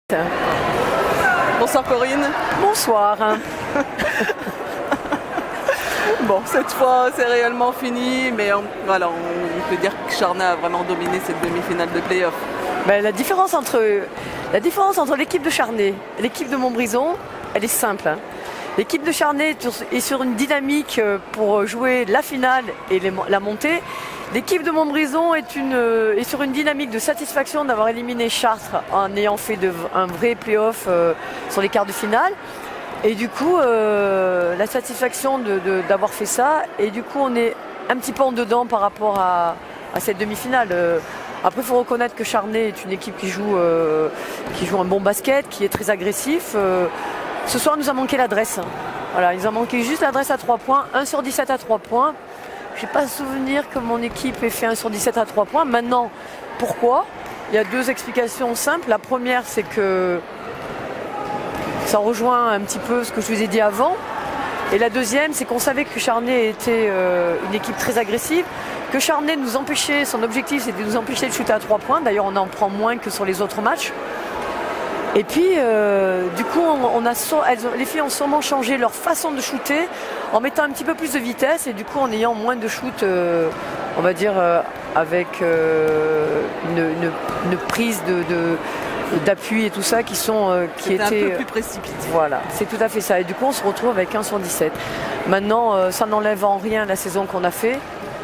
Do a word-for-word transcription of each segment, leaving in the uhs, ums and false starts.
Bonsoir Corinne. Bonsoir. Bon, cette fois c'est réellement fini, mais on, voilà, on peut dire que Charnay a vraiment dominé cette demi-finale de play-off. Ben, la différence entre la différence entre l'équipe de Charnay et l'équipe de Montbrison, elle est simple. Hein. L'équipe de Charnay est sur une dynamique pour jouer la finale et les, la montée. L'équipe de Montbrison est, une, est sur une dynamique de satisfaction d'avoir éliminé Chartres en ayant fait de, un vrai play-off euh, sur les quarts de finale. Et du coup, euh, la satisfaction d'avoir fait ça. Et du coup, on est un petit peu en dedans par rapport à, à cette demi-finale. Euh, après, il faut reconnaître que Charnay est une équipe qui joue, euh, qui joue un bon basket, qui est très agressif. Euh, ce soir, il nous a manqué l'adresse. Hein. Voilà, il nous a manqué juste l'adresse à trois points, un sur dix-sept à trois points. Je n'ai pas souvenir que mon équipe ait fait un sur dix-sept à trois points. Maintenant, pourquoi? Il y a deux explications simples. La première, c'est que ça rejoint un petit peu ce que je vous ai dit avant. Et la deuxième, c'est qu'on savait que Charnay était euh, une équipe très agressive, que Charnay nous empêchait, son objectif c'était de nous empêcher de shooter à trois points. D'ailleurs, on en prend moins que sur les autres matchs. Et puis, euh, du coup, on, on a, elles, les filles ont sûrement changé leur façon de shooter en mettant un petit peu plus de vitesse et du coup en ayant moins de shoot, euh, on va dire, euh, avec euh, une, une, une prise de, de, d'appui et tout ça qui sont euh, qui étaient un peu plus précipité. Voilà, c'est tout à fait ça. Et du coup, on se retrouve avec un sur dix-sept. Maintenant, euh, ça n'enlève en rien la saison qu'on a fait.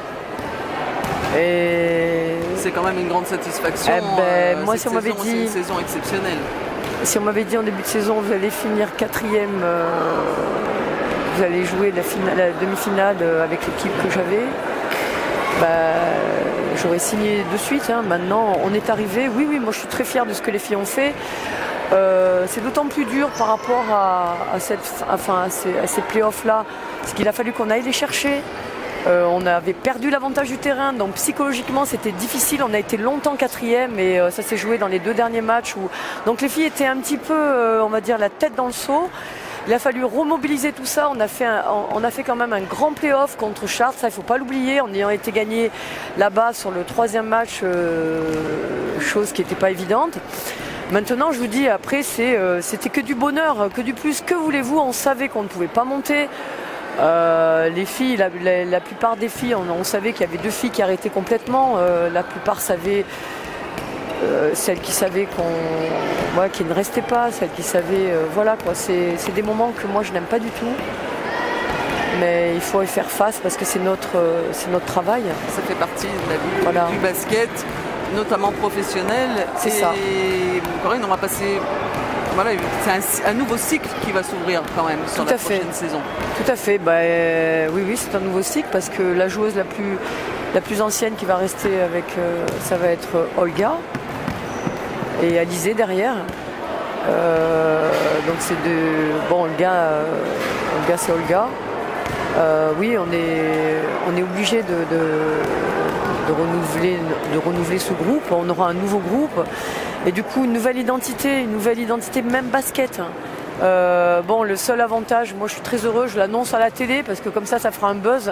Et c'est quand même une grande satisfaction. Eh ben, euh, moi, si on m'avait dit, c'est une saison exceptionnelle. Si on m'avait dit en début de saison, vous allez finir quatrième, euh, vous allez jouer la, la demi-finale avec l'équipe que j'avais, bah, j'aurais signé de suite. Hein. Maintenant, on est arrivé. Oui, oui, moi je suis très fière de ce que les filles ont fait. Euh, c'est d'autant plus dur par rapport à, à, cette, enfin, à ces, à ces playoffs-là, parce qu'il a fallu qu'on aille les chercher. Euh, on avait perdu l'avantage du terrain, donc psychologiquement c'était difficile. On a été longtemps quatrième et euh, ça s'est joué dans les deux derniers matchs. Où... Donc les filles étaient un petit peu, euh, on va dire, la tête dans le seau. Il a fallu remobiliser tout ça. On a fait, un, on a fait quand même un grand play-off contre Chartres, ça il ne faut pas l'oublier, en ayant été gagné là-bas sur le troisième match, euh, chose qui n'était pas évidente. Maintenant, je vous dis, après, c'est, euh, c'était que du bonheur, que du plus. Que voulez-vous? On savait qu'on ne pouvait pas monter. Euh, les filles, la, la, la plupart des filles, on, on savait qu'il y avait deux filles qui arrêtaient complètement. Euh, la plupart savaient, euh, celles qui savaient qu'on, ouais, qui ne restaient pas, celles qui savaient, euh, voilà quoi. C'est, c'est des moments que moi je n'aime pas du tout. Mais il faut y faire face parce que c'est notre, euh, c'est notre travail. Ça fait partie de la vie voilà. du basket, notamment professionnel. C'est ça. Et Corinne, on va passer. Voilà, c'est un, un nouveau cycle qui va s'ouvrir quand même sur Tout la à prochaine fait. saison. Tout à fait. Bah, euh, oui, oui, c'est un nouveau cycle parce que la joueuse la plus, la plus ancienne qui va rester avec, euh, ça va être Olga et Alizé derrière. Euh, donc c'est de bon Olga, euh, Olga c'est Olga. Euh, oui, on est, on est obligé de, de, de renouveler, de renouveler ce groupe. On aura un nouveau groupe. Et du coup, une nouvelle identité, une nouvelle identité même basket. Euh, bon, le seul avantage, moi je suis très heureux, je l'annonce à la télé parce que comme ça, ça fera un buzz.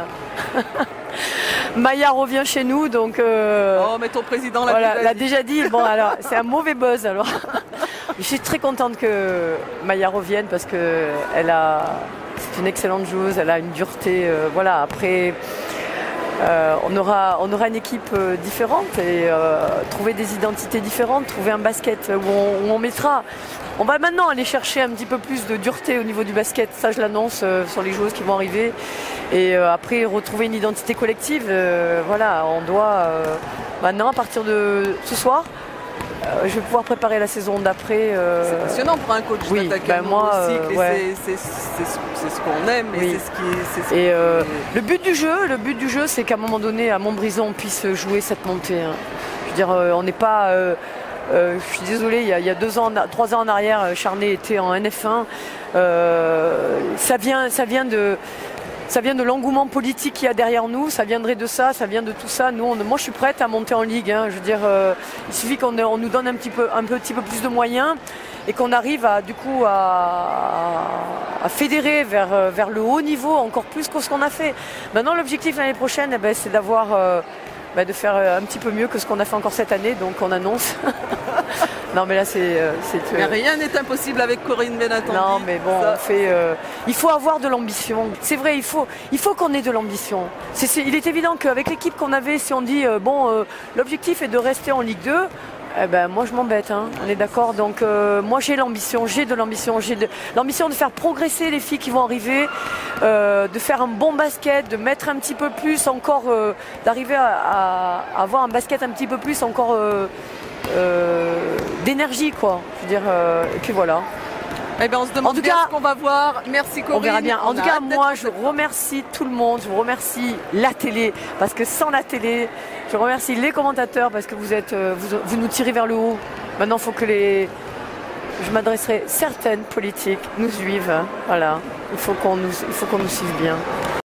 Maya revient chez nous, donc... Euh, oh, mais ton président l'a voilà, déjà, déjà dit. Bon, alors, c'est un mauvais buzz, alors. Je suis très contente que Maya revienne parce que elle a... C'est une excellente joueuse, elle a une dureté. Euh, voilà, après... Euh, on, aura, on aura une équipe euh, différente et euh, trouver des identités différentes, trouver un basket où on, où on mettra. On va maintenant aller chercher un petit peu plus de dureté au niveau du basket, ça je l'annonce euh, sur les joueuses qui vont arriver. Et euh, après retrouver une identité collective, euh, voilà, on doit euh, maintenant à partir de ce soir, euh, je vais pouvoir préparer la saison d'après. Euh, c'est passionnant pour un coach oui, d'attaquer ben un moi, nouveau cycle, euh, ouais. c'est ce qu'on aime et oui. c'est ce qui est... Ce et qui euh, est... le but du jeu, le but du jeu, c'est qu'à un moment donné, à Montbrison, on puisse jouer cette montée. Hein. Je veux dire, euh, on n'est pas... Euh, euh, je suis désolée, il y, a, il y a deux ans, trois ans en arrière, Charnay était en N F un. Euh, ça vient, ça vient de... Ça vient de l'engouement politique qu'il y a derrière nous, ça viendrait de ça, ça vient de tout ça. Nous, on, moi, je suis prête à monter en ligue. Hein. Je veux dire, euh, il suffit qu'on on nous donne un petit peu, un petit peu plus de moyens et qu'on arrive à, du coup, à, à fédérer vers, vers le haut niveau encore plus que ce qu'on a fait. Maintenant, l'objectif l'année prochaine, eh ben, c'est d'avoir, euh, ben, de faire un petit peu mieux que ce qu'on a fait encore cette année. Donc, on annonce Non mais là c'est... Euh, mais euh... rien n'est impossible avec Corinne Benatandi. Non mais bon, ça... on fait, euh... il faut avoir de l'ambition. C'est vrai, il faut, il faut qu'on ait de l'ambition. Il est évident qu'avec l'équipe qu'on avait, si on dit, euh, bon, euh, l'objectif est de rester en Ligue deux, eh ben, moi je m'embête, hein, on est d'accord. Donc euh, moi j'ai l'ambition, j'ai de l'ambition, j'ai de l'ambition de faire progresser les filles qui vont arriver, euh, de faire un bon basket, de mettre un petit peu plus encore, euh, d'arriver à, à, à avoir un basket un petit peu plus encore euh, euh, d'énergie, quoi. Je veux dire, euh, et puis voilà. Eh bien, on se demande en tout bien cas, ce qu'on va voir. Merci Corinne. On verra bien. En on tout cas, moi, je remercie tout le monde. Je vous remercie la télé, parce que sans la télé, je remercie les commentateurs, parce que vous êtes, vous, vous nous tirez vers le haut. Maintenant, il faut que les, je m'adresserai certaines politiques nous suivent. Voilà. Il faut qu'on nous, il faut qu'on nous suive bien.